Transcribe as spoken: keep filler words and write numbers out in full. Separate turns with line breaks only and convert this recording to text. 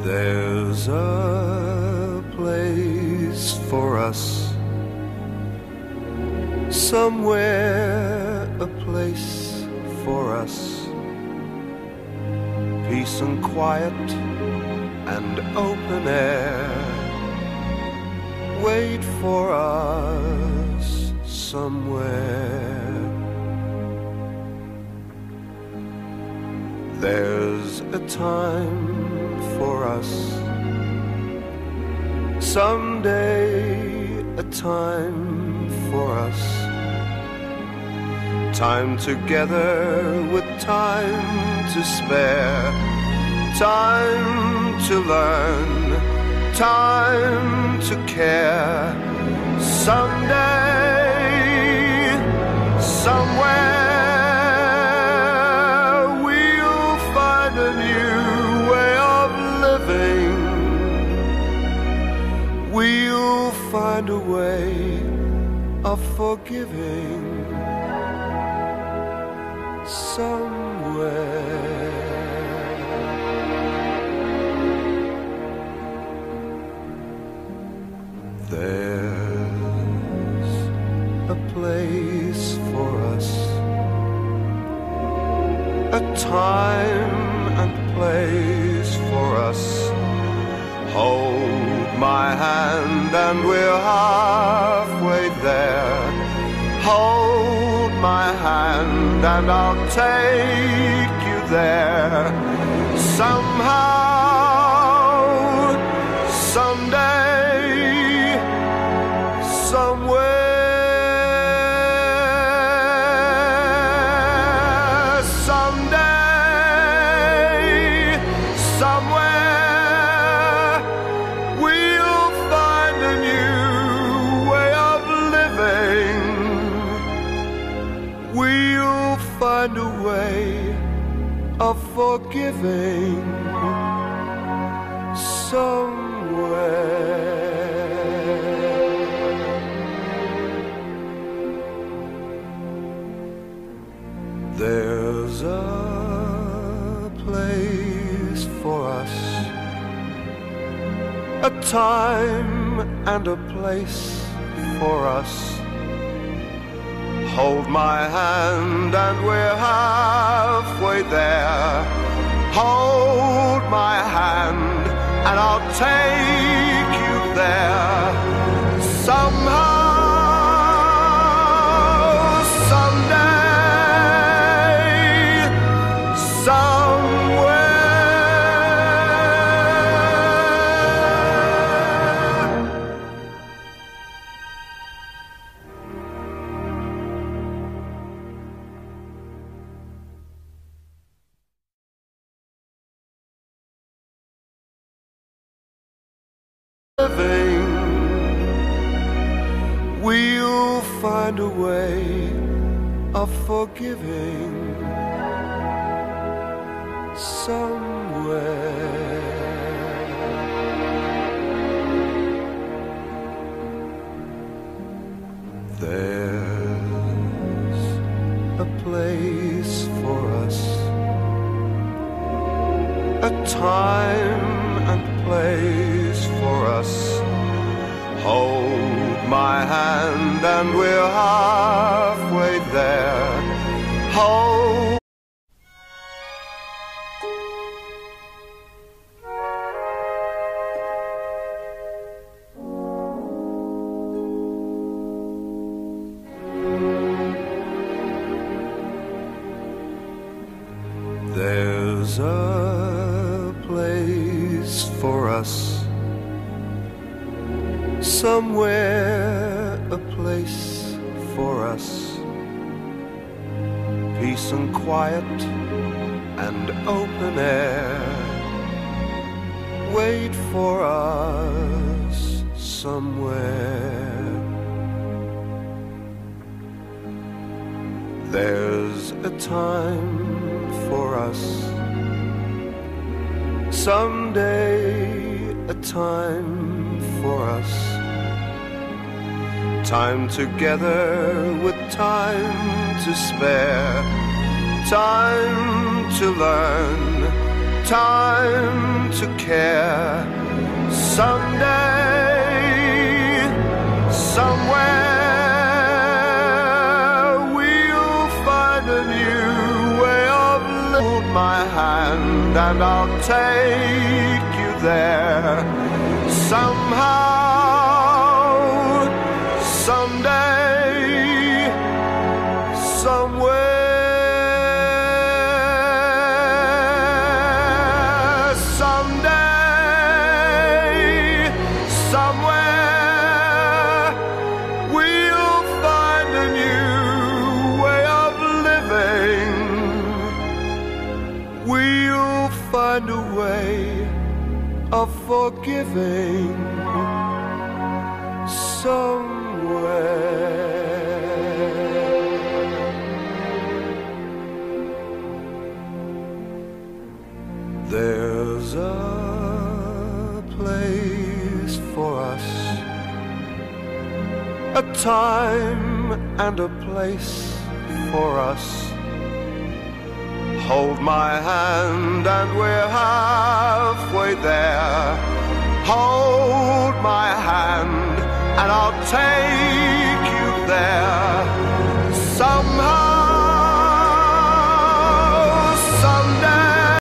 There's a place for us, somewhere a place for us. Peace and quiet and open air wait for us somewhere. There's a time for us, someday a time for us. Time together with time to spare, time to learn, time to care. Someday, somewhere, we'll find a new way of living. We'll find a way of forgiving. Somewhere there's a place for us, a time and place for us. Hold my hand and we're halfway there. Hold my hand and I'll take you there. Somehow, someday, somewhere. Someday, somewhere, we'll find a new way of living. We'll find a way of forgiving. Somewhere there's a place for us, a time and a place for us. Hold my hand and we're halfway there. Hold my hand and I'll take you there. Somehow, someday, somewhere. Living, we'll find a way of forgiving. Somewhere there's a place for us, a time and place for us. Hold my hand and we're halfway there. Hold there's a place for us, somewhere a place for us. Peace and quiet and open air wait for us somewhere. There's a time for us, someday a time for us. Time together with time to spare, time to learn, time to care. Someday, somewhere, we'll find a new way of living. Hold my hand and I'll take you there. Somehow, someday, somewhere, someday, somewhere, we'll find a new way of living. We'll find a way of forgiving somewhere. There's a place for us, a time and a place for us. Hold my hand and we're halfway there. Hold my